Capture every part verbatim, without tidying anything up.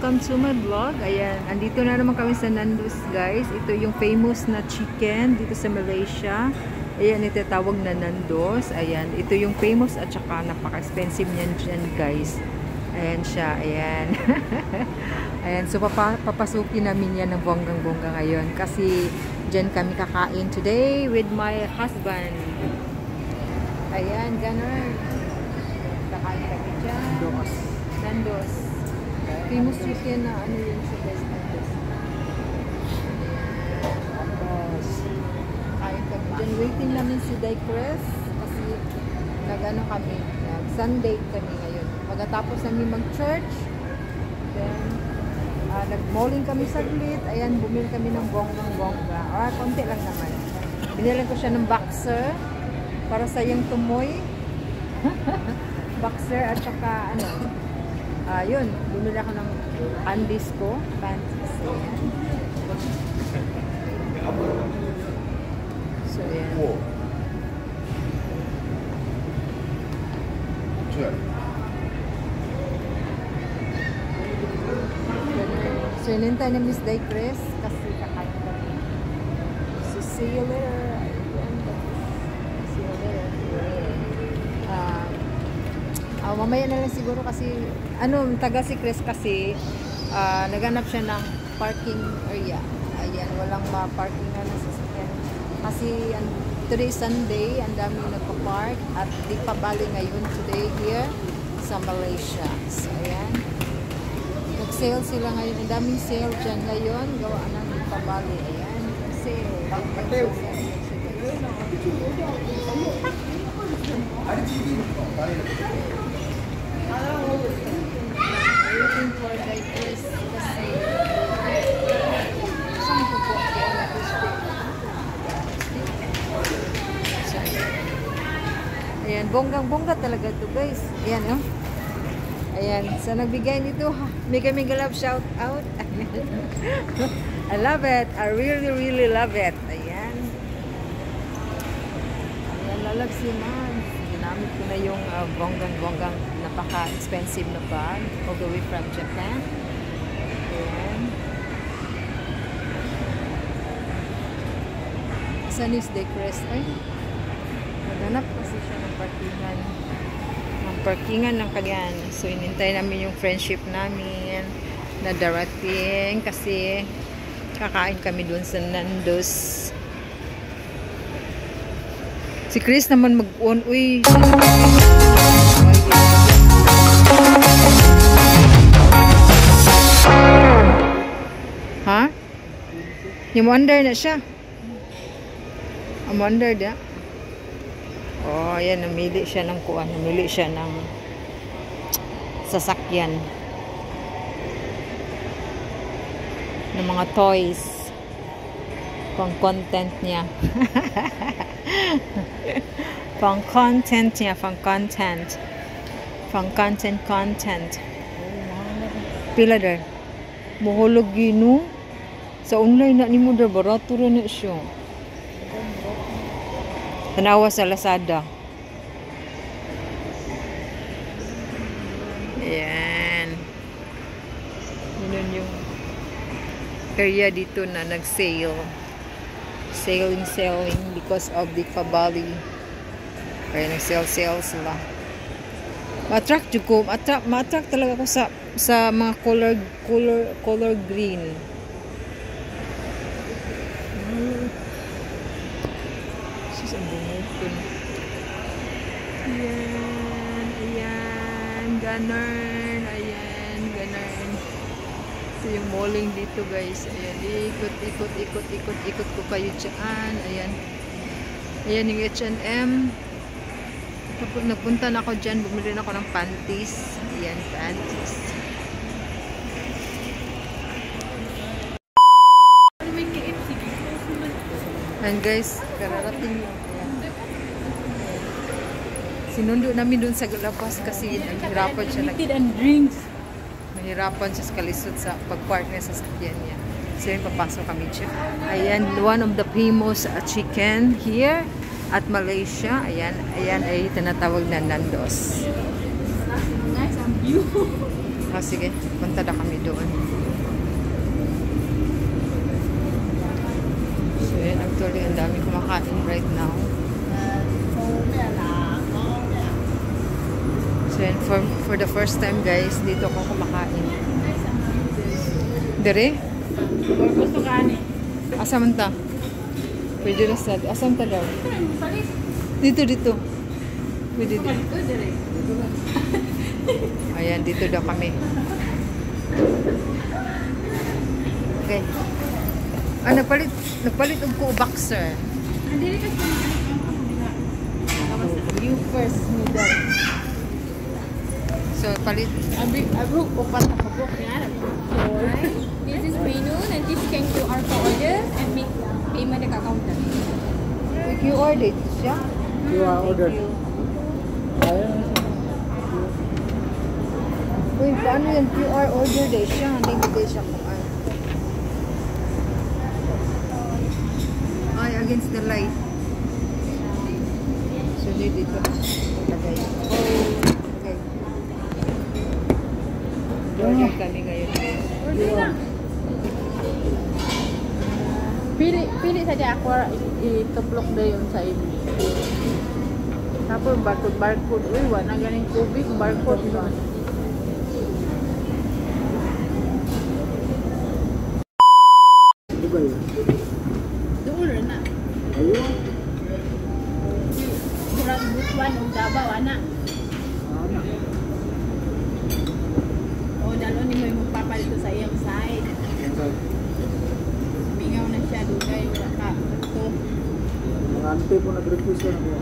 welcome to my vlog. Ayan, andito na naman kami sa Nando's, guys. Ito yung famous na chicken dito sa Malaysia. Ayan, ito tawag na Nando's. Ayan, ito yung famous at saka napaka-expensive niyan dyan, guys. Ayan siya, ayan. Ayan, so papa papasukin namin yan ng bonggang-bongga ngayon kasi dyan kami kakain today with my husband. Ayan, ganun. Kakain kami dyan. Nando's. Nando's. Famous chicken na ano yun sa guys, Nando's. Tapos, kain kami dyan. Waiting namin si Daycres kasi nag-ano kami, nag-Sunday kami ngayon. Pagkatapos namin mag-church, then, uh, nag-malling kami saglit. Ayan, bumili kami ng bonggang-bongga. Ah, konti lang naman. Binilan ko siya ng boxer para sa yung tumoy. Boxer at saka ano, ah, uh, yun, bumili ako ng undies ko, panties. Ayan. So, ayan. So, inintay na Miss Daycres kasi kakain kami. So, see you later. See you later. Uh, uh, mamaya na lang siguro kasi, ano, taga si Chris kasi, uh, naganap siya ng parking area. Ayan, walang ma-parking na ng sasakyan. Kasi, an, today Sunday, ang dami nagpa-park at di pa bali ngayon today here sa Malaysia. So, ayan. Nag-sale sila ngayon. Ang daming sale dyan ngayon. Gawa ng di pa bali. Ayan, sale. Waiting for Daycres kasi saan po po ayan, bonggang-bongga talaga to, guys. Ayan, oh. Ayan, sa nagbigay nito, mega mega love shout out. I love it. I really really love it. Ayan. Ayan, lalag si man. Ginamit ko na yung uh, bonggang-bonggang napaka-expensive na bag all the way from Japan. Ayan. Saan is Daycres? Ay, naganap kasi siya ng parkingan. Ng parkingan ng kagyan. So, inintay namin yung friendship namin na darating kasi kakain kami dun sa Nando's. Si Chris naman mag-on. Uy! Ha? Yung wonder na siya. Ang wonder na. Oh, ayan. Namili siya ng kuwan. Namili siya ng sasakyan. Ng mga toys. Pang content niya. Pang content niya. Pang content. Pang content content. Pila der? Mahulog gino. Sa online na ni mo der. Barato rin na siya. Tanawa sa Lazada. Ayan. Yun yung area dito na nag-sale. Sailing, selling because of the Kabali. Kaya nag-sale-sale sila. Ma-attract yung ko. Ma-attract talaga ako sa sa mga color color color green. Ayan, ayan, ganun, ayan, ganun. So, yung malling dito, guys, ayan, ikot, ikot, ikot, ikot, ikot ko kayo dyan, ayan. Ayan yung H and M. Nagpunta na ako dyan, bumili na ako ng panties. Ayan, panties. And guys, kararating yung sinundo namin dun sa labas kasi nahihirapan siya. And drinks. Nahihirapan siya sa kalisod sa pag-park niya sa sakyan niya. So yun, papasok kami siya. Ayan, one of the famous uh, chicken here at Malaysia. Ayan, ayan ay tinatawag na Nando's. Nice and view. Ah, sige, punta na kami doon. So, yun, actually, ang dami kumakain right now. So, yun, for, for the first time, guys, dito ako kumakain. Dire? Gusto ka ni? Asa man ta? Pwede na sa... Asan ta daw? Dito, dito. Pwede dito. Ayan, dito daw kami. Okay. Ah, napalit, napalit og ko boxer. Andiri ka sa You first, middle. So, palit. Abi, abro, upat ako po. Kaya, This is menu, nanti scan Q R for order and make payment dekat counter. Q R date siya? Q R order. Uy, paano yan? Q R order date siya? Hindi bigay siya kung ano. Ay, against the light. So, dito. Okay. Okay. Order kami ngayon. order lang. Pili, pili saja ako ituplok na yun sa imo. Tapos barcode, barcode. Uy, wala ganing tubig, barcode ba? Di ba yun? Doon rin na. Ayun. Murag butuan o Davao, ana. Ano? O, dalo ni mo yung magpapalito sa iyong side. Yan side. Mingaw na siya, dugay, wala ka. Ito. Mga ante po nag-request ko na mo.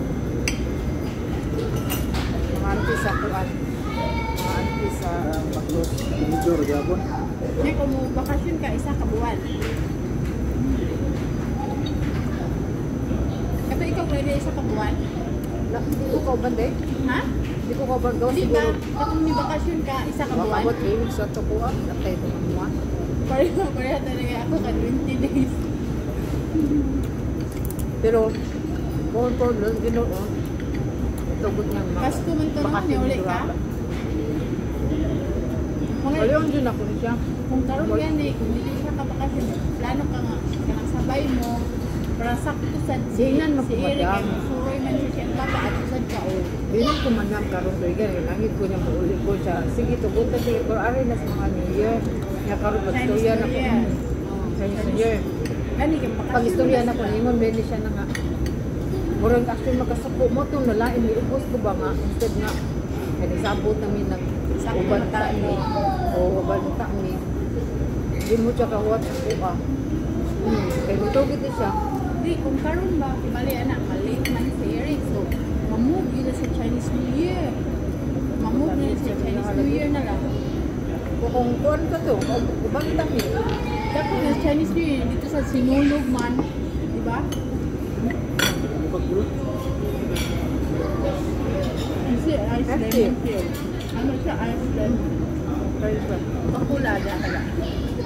Mga auntie sa kuan. Mga auntie sa... Ang maklos, tinidor, gabon. Ngayon, kung mo bakasyon ka, isa ka buwan. Kato ikaw pwede isa ka buwan? Hindi ko kauban day. Ha? Hindi ko kauban gawa Hindi ba? siguro. Kapag may bakasyon ka, isa ka buwan? Makabot rin sa tukuan. Natay ko mga. Pareho, pareho talaga ako ka twenty days. Pero, more for doon, ginoo. Tugot niyang mga. Pasko man to naman, may uli ka? Mga, Wala din ako siya. kung karoon yan eh, kung hindi siya ka bakasyon, plano ka nga, kanang sabay mo, para sakto sa si, Tingnan mo, si Eric, madam. ay suroy man siya siya, baba at usad ka o. Bilang kumanam karon to igan langit ko niya mauli ko siya. Sige tugot ta sige pero ari na sa mga New Year. Nya karon magstorya na ko. Oh, Chinese New Year. Gani kang bakasyon. Pag istorya na ko ningon beli siya na nga. Murag actually makasuko mo to nalain ni ubos ko ba nga instead nga kani sabot namin ng uban ta ni o uban ta ni. Di mo siya kawat sa kuha. Hmm, kay mutugit ni siya. Di, kung karoon ba, mali anak, mali man si Eric, so, mamove yun na sa Chinese New Year. Mamove yun sa Chinese New Year na lang. Kung kuan ka to, uban ta ni. Dapat na Chinese New Year, dito sa Sinulog man, di ba? Ano pag gulo? Kasi Iceland Active. yung field. Ano siya, Iceland? Pakulada ka lang.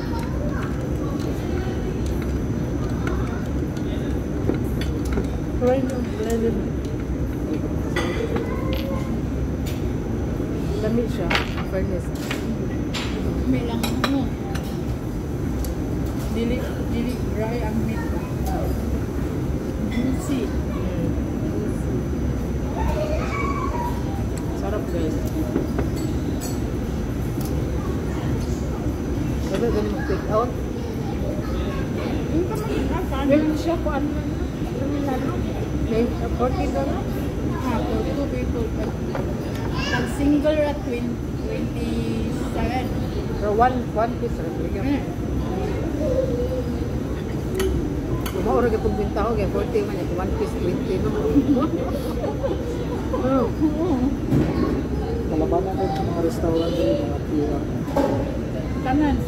Try yung blended. Dami siya, fairness. May lang ano. Dili, dili dry ang meat. Juicy. Sarap guys. Sabi ganun mag-take out. Yung ka mag-asan. Meron siya kung ano man. May fourteen dollars. Ah, for two people. But pag single at twenty-seven. Pero one, one piece. Bigyan. Mm. Kumaura ka pag bintaho. Kaya forty man. Yung one piece, twenty. No? Oh. Kalabanan din sa mga restaurant din, mga Q R. Kanan.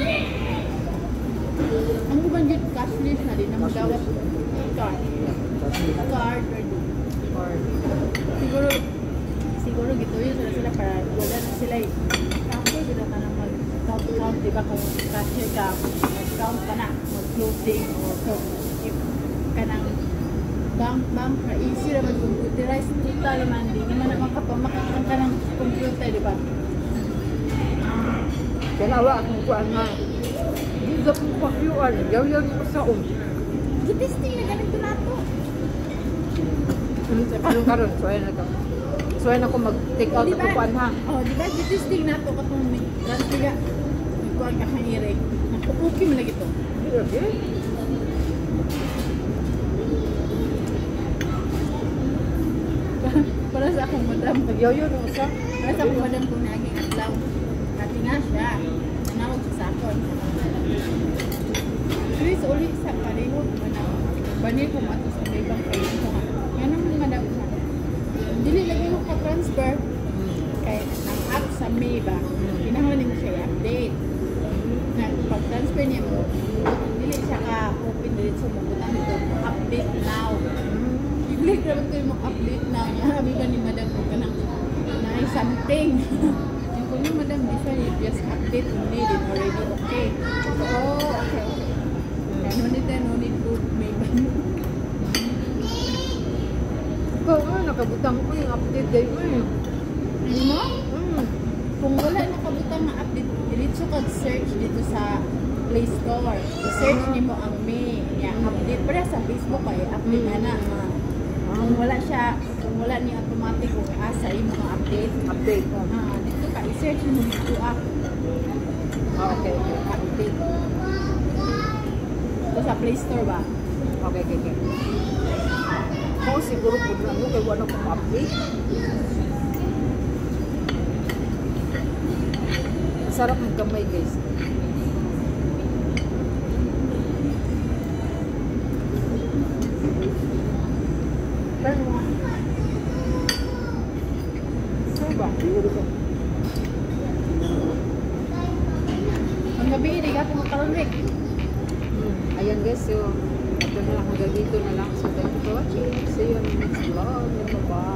Ang uban yun, cashless na din. Ang magawat card. Card or Or, siguro, siguro gito yun sila sila para wala na sila eh. After sila ka na mag-count-count, di ba kung cashier ka, mag-count ka na, mag-closing, or so, if ka nang bank-bank na easy naman computerized total naman, di naman naman ka pa makakang ka ng computer, di ba? Kaya nawa akong kuan nga. Di sa kong pakyuan. Yaw-yaw ni Usaon. Gitisting na ganito na to. Sa karon-karon, so ayun na to. So ayun ako mag-take out ako kuan ha. Oh, di ba gitisting na to katong may transfiga. Kuan ka kang irek. Nakupuki mo lagi to. Okay. Para sa akong madam. Nag-yaw-yaw ni Usa. Para sa akong madam kung naging adlaw. Kati nga siya. Nanawag sa sakon. Please ulit sa pareho. Bani ko mato sa may ibang kayo ko nga. Yan ang madam ko. Dili lagi mo ka transfer. Kaya ang app sa May ba, pinahuli mo siya i-update. Na pag-transfer niya mo, dili siya ka open dili sa mo butang ito, update now. I-click naman ko yung update now niya. Habi ba ni madam ko ka na na something. Yung kung yung madam, di siya just update only, then already okay. So, oh, okay, okay. Kaya no need no need to may ban. Ikaw nga, nakabutang ko yung update day mo eh. Ano mo? Mm. Kung wala nakabutang na update, diretso ka search dito sa Play Store. I-search nimo ang May niya update. Para sa Facebook ay update na na. Kung wala siya, kung wala niya automatic kung asa yung mga update. Update ko. Ah, dito ka i-search mo dito app. Ah, okay, okay. Update. Ito sa Play Store ba? Okay, okay, okay. Ako siguro po na mo kay wala kong update. Sarap ng kamay guys. Pero ano ba? Siguro ko. Ang gabi, hindi ka kumakaroon Rick. Hmm. Ayan guys, so ito na lang hanggang dito na lang. So thank you for watching. See you on the next vlog. Bye-bye.